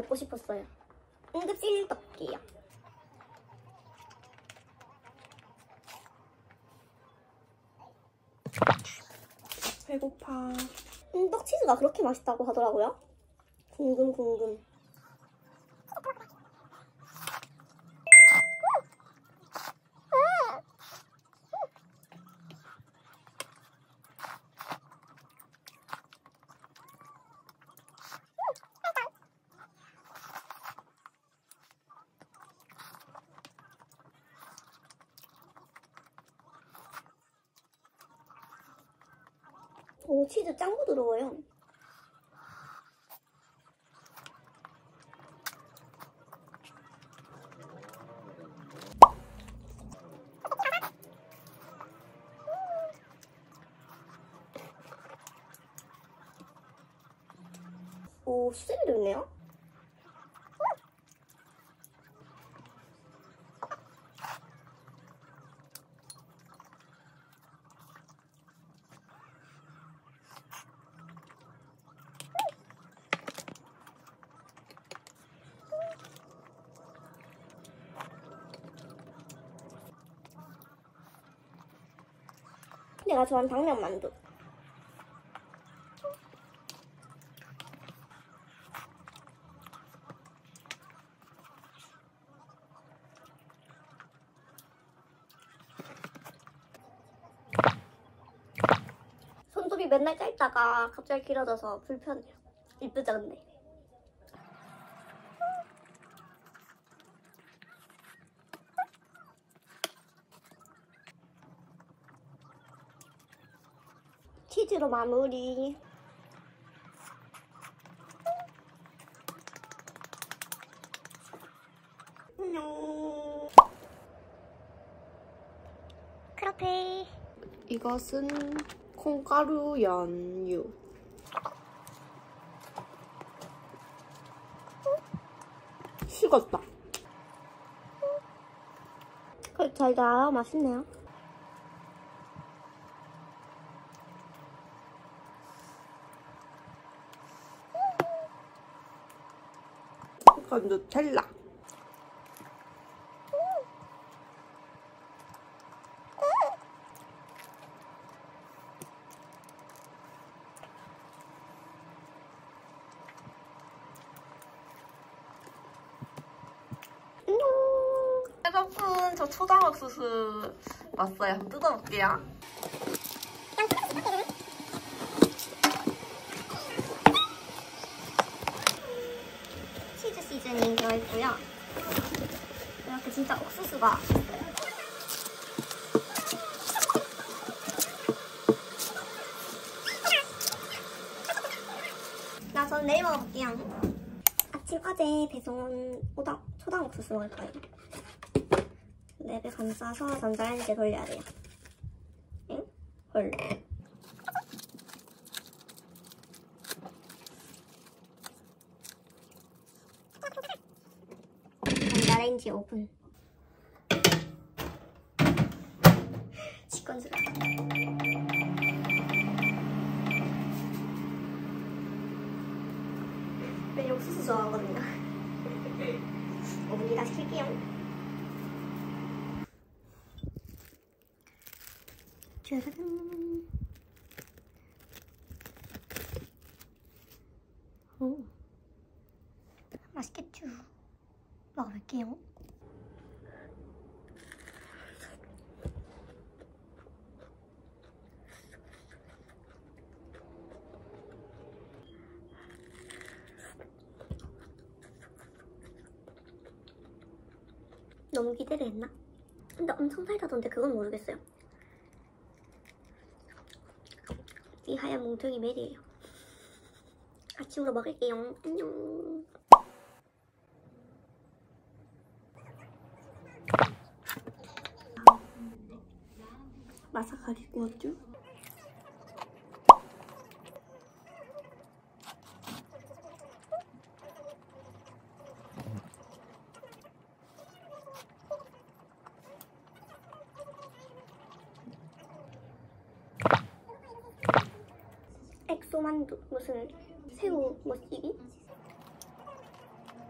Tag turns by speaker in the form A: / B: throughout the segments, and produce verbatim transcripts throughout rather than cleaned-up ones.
A: 먹고 싶었어요. 응급실 떡볶이요.
B: 배고파.
A: 음, 떡치즈가 그렇게 맛있다고 하더라고요. 궁금 궁금. 오, 치즈 짱 부드러워요. 오, 수제비도 있네요. 내가 좋아하는 당면 만두. 손톱이 맨날 짧다가 갑자기 길어져서 불편해요. 이쁘죠 근데? 치즈로 마무리. 안녕. 크로페.
B: 이것은 콩가루 연유. 식었다.
A: 그래 잘 나와요. 맛있네요.
B: 이건 누텔라. 여러분, 저 초당 옥수수 왔어요. 한번 뜯어볼게요.
A: 치즈 시즈닝 들어있고요. 이렇게 진짜 옥수수가 나 전 내일 먹어볼게요. 아침 어제 배송 온 오당, 초당 옥수수 먹을 거예요. 랩에 감싸서 전자레인지에 돌려야 돼요. 응? 헐. 전자레인지 오븐. 시건스러워. 왜 옥수수 좋아하거든요. 오븐에다 시킬게요. 짜라란. 오, 맛있겠죠? 먹어볼게요. 너무 기대를 했나? 근데 엄청 달다던데 그건 모르겠어요. 이 하얀 뭉텅이 메리예요. 아침으로 먹을게요. 안녕.
B: 마사카리 구웠죠?
A: 엑소만두 무슨 새우 머시기?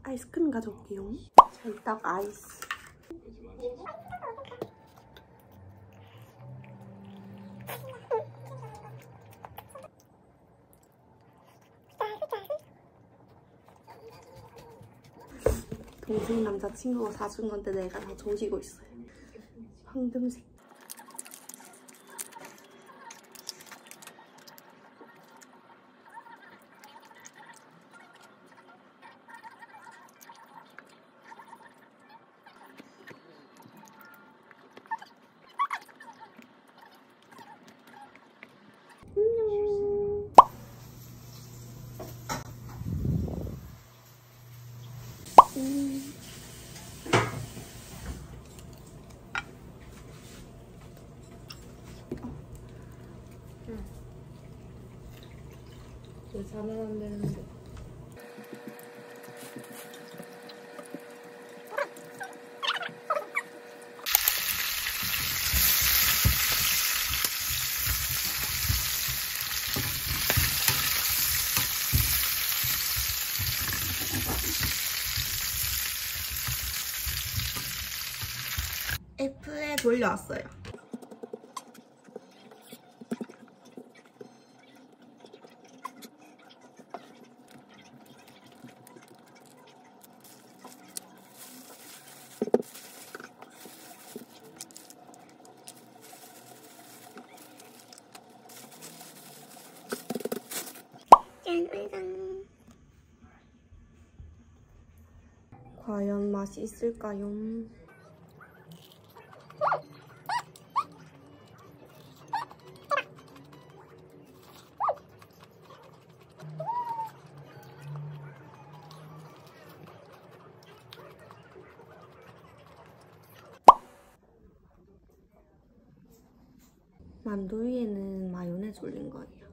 B: 아이스크림 가져올게요. 찰떡 아이스. 동생 남자친구가 사준 건데 내가 다 조지고 있어요. 황금색. 음. 응. 왜 자면 안 되는데? F에 돌려왔어요. 짠! 과연 맛이 있을까요? 만두 위에는 마요네즈 올린 거예요.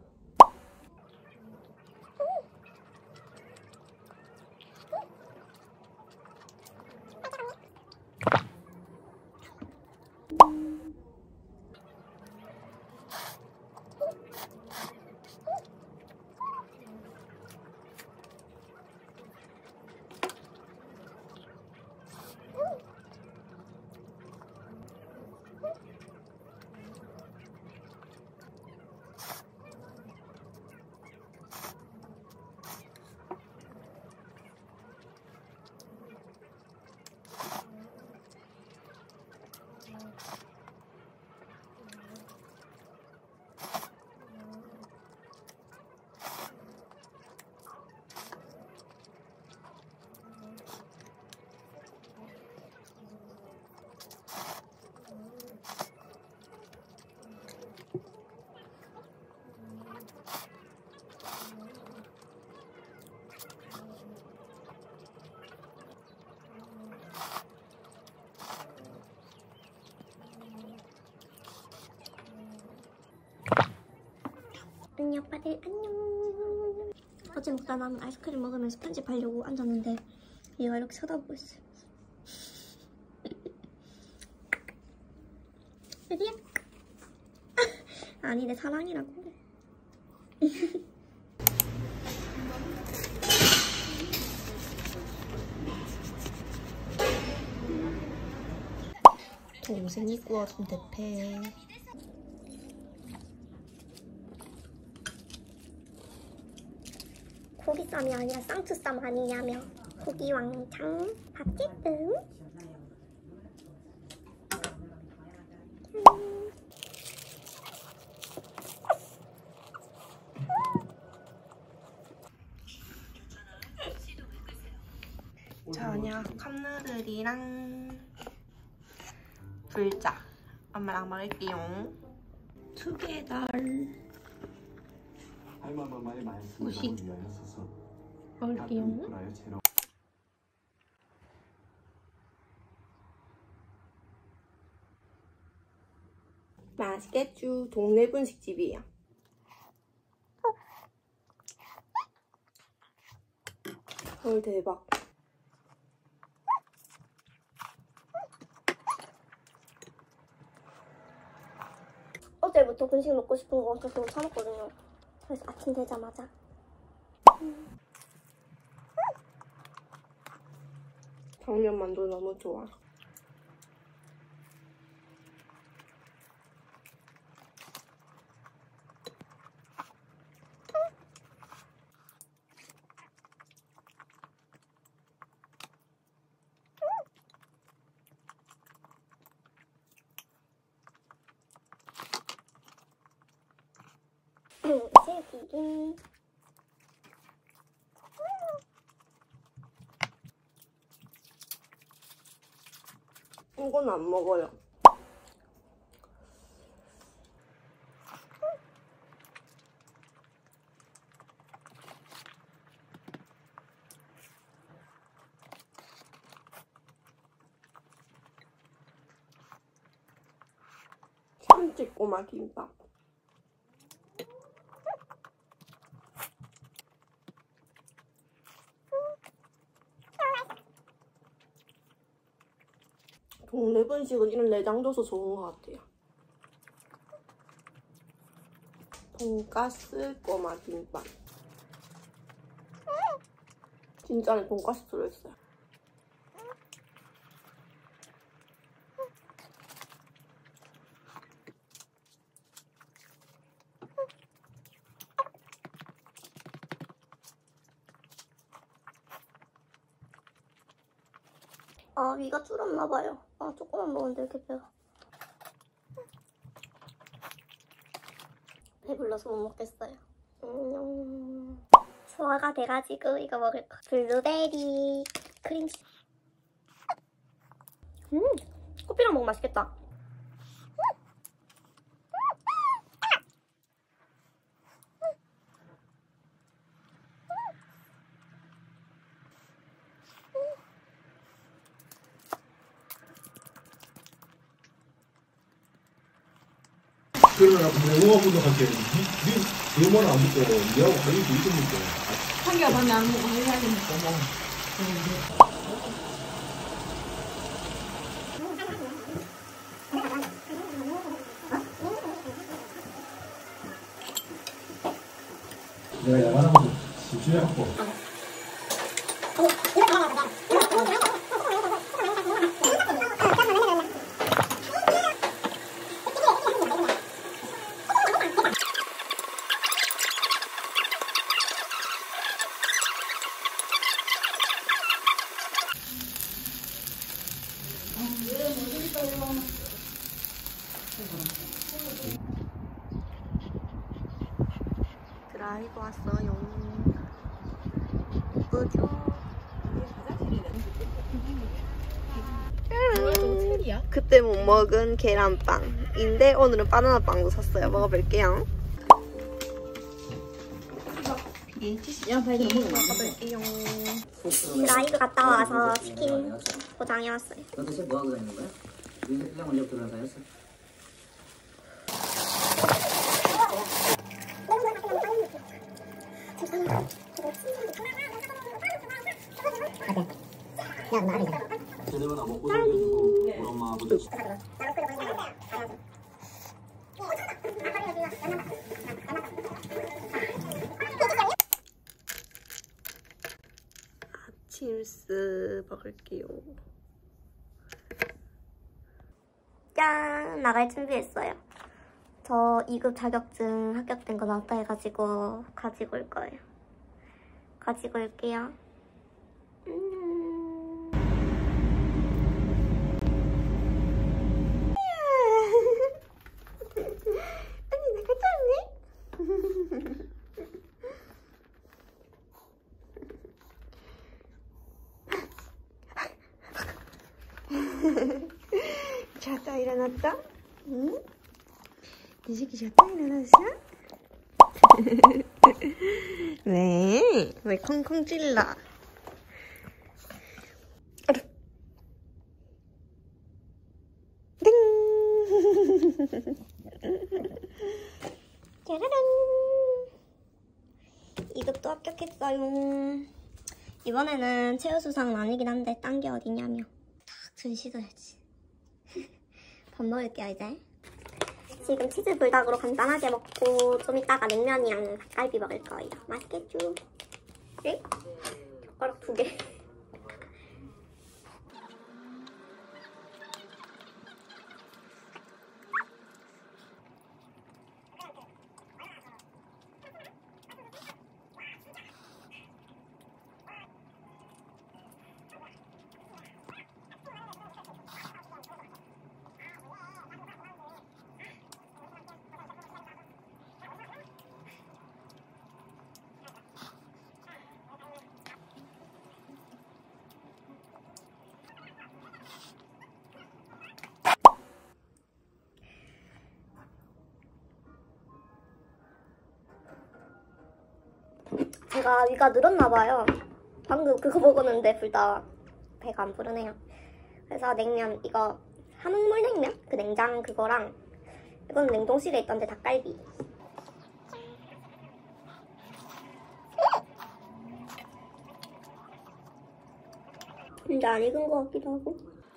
B: 언니 오빠들 안녕. 어제 먹다 남은 아이스크림 먹으면서 편집하려고 앉았는데 얘가 이렇게 쳐다보고 있어요. 어디야? 아니 내 사랑이라고 그래. 동생이 구워준 대패. 고기쌈이 아니라 쌍투쌈 아니냐며. 고기 왕창 밥찌끔. 저녁 컵누들이랑 불자 엄마랑 먹을게요. 두 개 달.
C: 오십
B: 먹을게요. 맛있겠죠? 동네 분식집이에요. 헐 대박. 어제부터 분식 먹고 싶은 거 계속 참았거든요. 그래서 아침 되자마자 음.
A: 당면만두 너무 좋아. 새우튀김. 이건 안 먹어요. 참치꼬마 김밥. 동네 분식은 이런 내장 줘서 좋은 것 같아요. 돈가스 꼬마 김밥. 진짜 안에 돈가스 들어있어요. 아, 위가 줄었나봐요. 아, 조금만 먹었는데 이렇게 배가. 배불러서 못 먹겠어요. 음... 소화가 돼가지고 이거 먹을 거. 블루베리 크림치. 음, 커피랑 먹으면 맛있겠다.
D: 그러면 영어분도 할게. 니, 니, 니 말은 안 듣고, 니하고 가격도 이좀 먹고.
E: 자기가 밤에 안 먹고 해야 되니까 뭐.
D: 내가 야간한 것도 집중해갖고.
A: 드라이브 왔어요. 이쁘죠? 그때 못 먹은 계란빵인데 오늘은 바나나빵도 샀어요. 먹어볼게요. 먹어볼게요. 드라이브 갔다 와서 치킨 포장해왔어요.
F: 너 대체 뭐 하고 다니는 거야? 일랑 언제부터 들어가였어?
C: 제대로 다 먹고 살려주고 우리 엄마 아버지
A: 아침스 먹을게요. 짠! 나갈 준비했어요. 저 이 급 자격증 합격된 거 나왔다 해가지고 가지고 올 거예요. 가지고 올게요. 음... 언니 나갔다 왔네? 자다 일어났다? 응? 이 새끼 자다 일어났어? 왜? 왜 콩콩 찔러? 땡! 짜라란! 이 급도 합격했어요. 이번에는 최우수상은 아니긴 한데 딴 게 어디냐며. 탁 씻어야지. 밥 먹을게요 이제. 지금 치즈 불닭으로 간단하게 먹고 좀 이따가 냉면이랑 닭갈비 먹을 거예요. 맛있겠죠? 네? 젓가락 두 개. 제가 위가 늘었나봐요. 방금 그거 먹었는데 둘 다 배가 안 부르네요. 그래서 냉면 이거 함흥물 냉면? 그 냉장 그거랑 이건 냉동실에 있던데 닭갈비. 근데 안 익은 것 같기도 하고.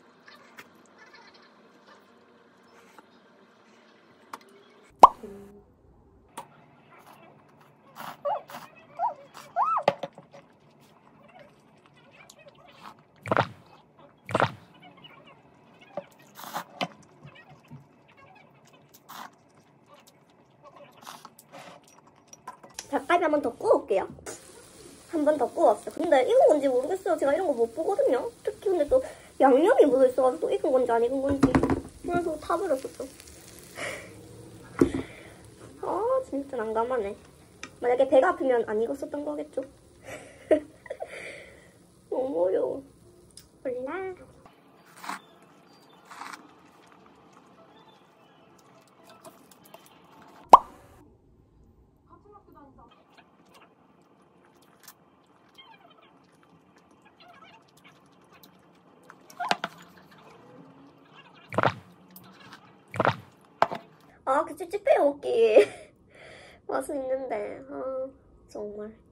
A: 닭갈비 한 번 더 구워올게요. 한 번 더 구웠어요. 근데 익은 건지 모르겠어요. 제가 이런 거 못 보거든요. 특히 근데 또 양념이 묻어있어가지고 또 익은 건지 안 익은 건지. 그래서 타버렸었죠. 아 진짜 난감하네. 만약에 배가 아프면 안 익었었던 거겠죠? 너무 어려워. 몰라. 아, 그 찝찝해요, 먹기. 맛은 있는데. 아, 정말.